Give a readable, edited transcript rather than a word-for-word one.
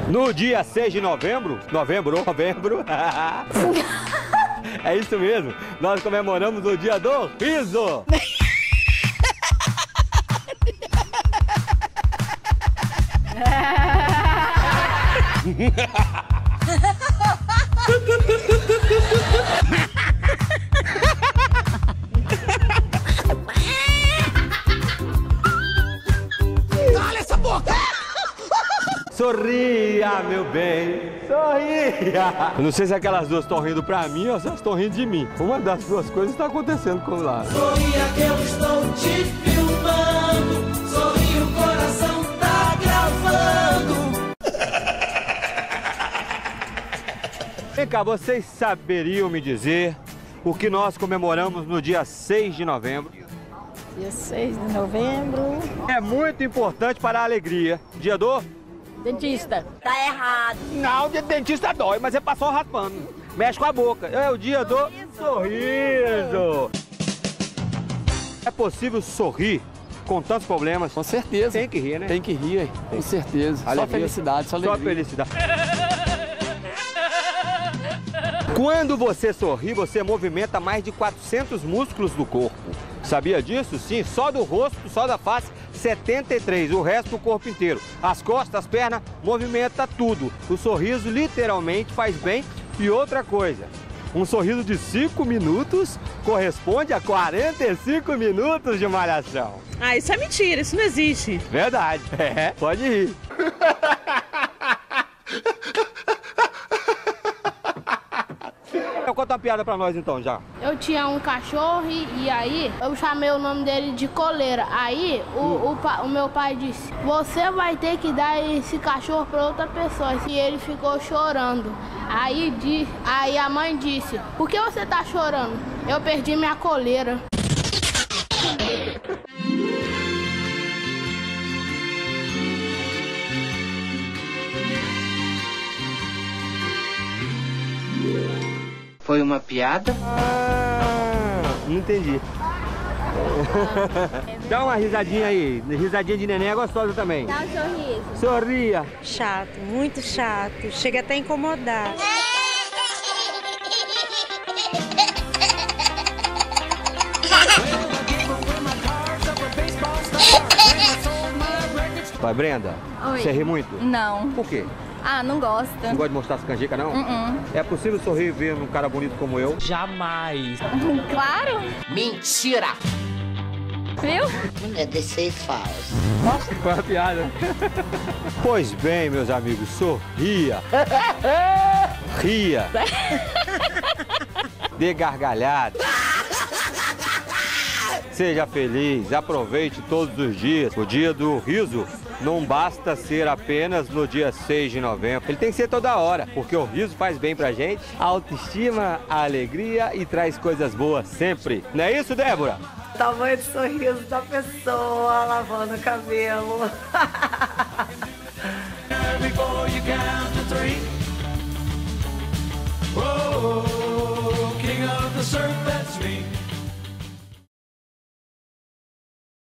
No dia 6 de novembro, novembro, é isso mesmo, nós comemoramos o dia do riso. Cala essa boca! Sorria, meu bem, sorria. Eu não sei se aquelas duas estão rindo pra mim ou se elas estão rindo de mim. Uma das duas coisas está acontecendo com lá. Sorria que eu estou te filmando. Sorria, o coração tá gravando. Vem cá, vocês saberiam me dizer o que nós comemoramos no dia 6 de novembro? Dia 6 de novembro. É muito importante para a alegria. Dia do... Dentista. Tá errado. Não, dia de dentista dói, mas você passou raspando. Mexe com a boca. É o dia do sorriso. É possível sorrir com tantos problemas? Com certeza. Tem que rir, né? Tem que rir, com certeza. Alegria. Só felicidade, só alegria. Só felicidade. Quando você sorri, você movimenta mais de 400 músculos do corpo. Sabia disso? Sim, só do rosto, só da face, 73, o resto do corpo inteiro. As costas, as pernas, movimenta tudo. O sorriso literalmente faz bem. E outra coisa, um sorriso de 5 minutos corresponde a 45 minutos de malhação. Ah, isso é mentira, isso não existe. Verdade, pode rir. Conta uma piada pra nós então já. Eu tinha um cachorro e aí eu chamei o nome dele de Coleira. Aí o meu pai disse, você vai ter que dar esse cachorro pra outra pessoa. E ele ficou chorando. Aí a mãe disse, por que você tá chorando? Eu perdi minha coleira. Foi uma piada? Não entendi. Dá uma risadinha aí. Risadinha de neném é gostosa também. Dá um sorriso. Sorria. Chato, muito chato. Chega até a incomodar. Vai, Brenda. Oi. Você ri muito? Não. Por quê? Ah, não gosto. Não gosta de mostrar as canjicas, não? É possível sorrir vendo um cara bonito como eu? Jamais. Claro. Mentira! Viu? É descer falso. Nossa, foi uma piada. Pois bem, meus amigos, sorria. Ria. Dê gargalhada. Seja feliz, aproveite todos os dias. O dia do riso não basta ser apenas no dia 6 de novembro. Ele tem que ser toda hora, porque o riso faz bem pra gente, a autoestima, a alegria e traz coisas boas sempre. Não é isso, Débora? Tamanho de sorriso da pessoa lavando o cabelo.